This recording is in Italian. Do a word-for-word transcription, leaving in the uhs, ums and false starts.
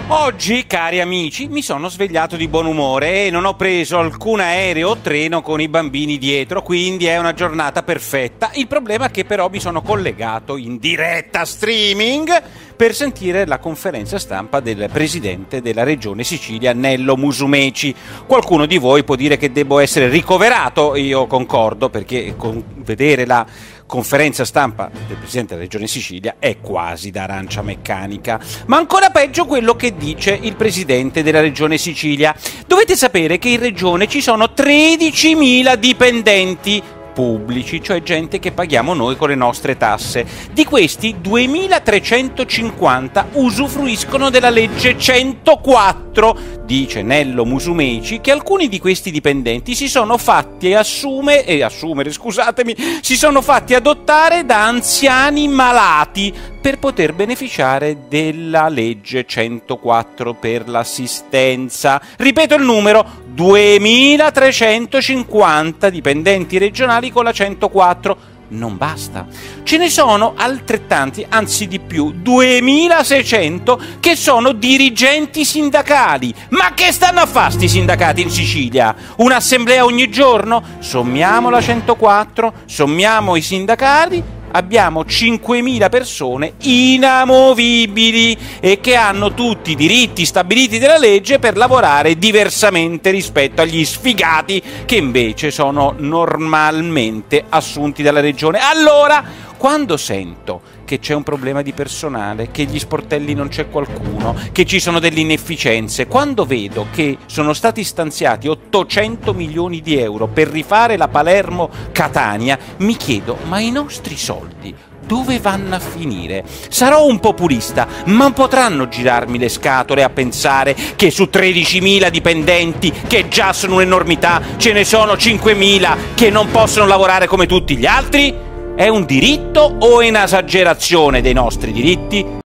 Oggi, cari amici, mi sono svegliato di buon umore e non ho preso alcun aereo o treno con i bambini dietro, quindi è una giornata perfetta. Il problema è che però mi sono collegato in diretta streaming per sentire la conferenza stampa del presidente della regione Sicilia, Nello Musumeci. Qualcuno di voi può dire che devo essere ricoverato, io concordo, perché con vedere la conferenza stampa del presidente della regione Sicilia è quasi da arancia meccanica. Ma ancora peggio quello che dice il presidente della regione Sicilia. Dovete sapere che in regione ci sono tredicimila dipendenti pubblici, cioè gente che paghiamo noi con le nostre tasse. Di questi duemilatrecentocinquanta usufruiscono della legge centoquattro. Dice Nello Musumeci che alcuni di questi dipendenti si sono fatti assume, e assumere, scusatemi, si sono fatti adottare da anziani malati per poter beneficiare della legge centoquattro per l'assistenza. Ripeto il numero: duemilatrecentocinquanta dipendenti regionali con la centoquattro. Non basta, ce ne sono altrettanti, anzi di più, duemilaseicento che sono dirigenti sindacali. Ma che stanno a fare sti sindacati in Sicilia? Un'assemblea ogni giorno? Sommiamo la centoquattro, sommiamo i sindacati, abbiamo cinquemila persone inamovibili e che hanno tutti i diritti stabiliti dalla legge per lavorare diversamente rispetto agli sfigati che invece sono normalmente assunti dalla regione. Allora, quando sento che c'è un problema di personale, che gli sportelli non c'è qualcuno, che ci sono delle inefficienze, quando vedo che sono stati stanziati ottocento milioni di euro per rifare la Palermo-Catania, mi chiedo: ma i nostri soldi dove vanno a finire? Sarò un populista, ma potranno girarmi le scatole a pensare che su tredicimila dipendenti, che già sono un'enormità, ce ne sono cinquemila che non possono lavorare come tutti gli altri? È un diritto o è un'esagerazione dei nostri diritti?